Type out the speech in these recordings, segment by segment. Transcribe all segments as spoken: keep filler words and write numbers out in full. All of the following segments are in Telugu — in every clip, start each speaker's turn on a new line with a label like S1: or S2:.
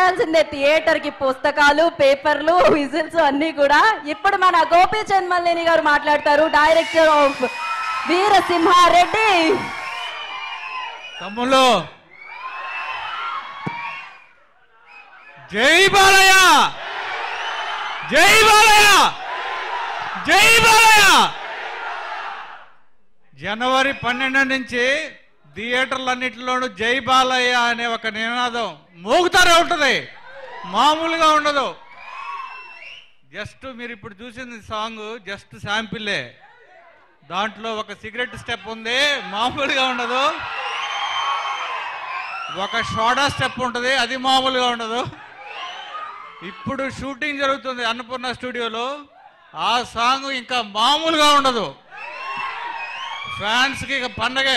S1: వచ్చేయాల్సిందే థియేటర్ కి, పుస్తకాలు, పేపర్లు, విజిల్స్ అన్ని కూడా. ఇప్పుడు మన గోపీచంద్ మల్లేని గారు మాట్లాడతారు, డైరెక్టర్ ఆఫ్ వీరసింహారెడ్డి.
S2: తమ్ముళ్ళు జై బాలయ్య, జై బాలయ్య, జై బాలయ్య. జనవరి పన్నెండు నుంచి థియేటర్లన్నింటిలోనూ జై బాలయ్య అనే ఒక నినాదం మోగుతారే ఉంటుంది, మామూలుగా ఉండదు. జస్ట్ మీరు ఇప్పుడు చూసింది సాంగ్ జస్ట్ శాంపిల్లే. దాంట్లో ఒక సిగరెట్ స్టెప్ ఉంది, మామూలుగా ఉండదు. ఒక సోడా స్టెప్ ఉంటుంది, అది మామూలుగా ఉండదు. ఇప్పుడు షూటింగ్ జరుగుతుంది అన్నపూర్ణ స్టూడియోలో, ఆ సాంగ్ ఇంకా మామూలుగా ఉండదు. ఫ్యాన్స్కి ఇక పండగే.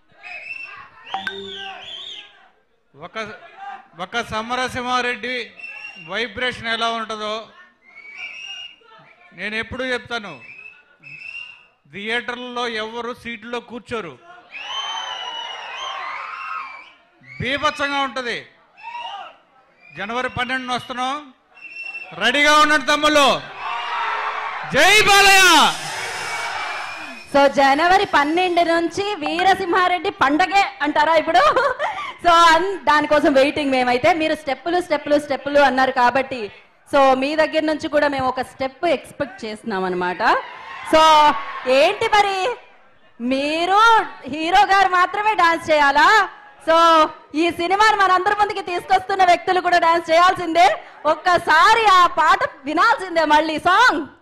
S2: ఒక ఒక సమరసింహారెడ్డి వైబ్రేషన్ ఎలా ఉంటుందో నేను ఎప్పుడూ చెప్తాను. థియేటర్లలో ఎవరు సీట్లో కూర్చోరు, బీభత్సంగా ఉంటుంది. జనవరి పన్నెండున వస్తున్నాం, రెడీగా ఉండండి తమ్ముళ్ళు. జై బాలయ్య.
S1: సో జనవరి పన్నెండు నుంచి వీరసింహారెడ్డి పండగే అంటారా ఇప్పుడు? సో దానికోసం వెయిటింగ్ మేమైతే. మీరు స్టెప్పులు స్టెప్పులు స్టెప్పులు అన్నారు కాబట్టి సో మీ దగ్గర నుంచి కూడా మేము ఒక స్టెప్ ఎక్స్పెక్ట్ చేస్తున్నాం అనమాట. సో ఏంటి మరి, మీరు హీరో గారు మాత్రమే డాన్స్ చేయాలా? సో ఈ సినిమాని మనందరి ముందుకి తీసుకొస్తున్న వ్యక్తులు కూడా డాన్స్ చేయాల్సిందే. ఒక్కసారి ఆ పాట వినాల్సిందే మళ్ళీ. సాంగ్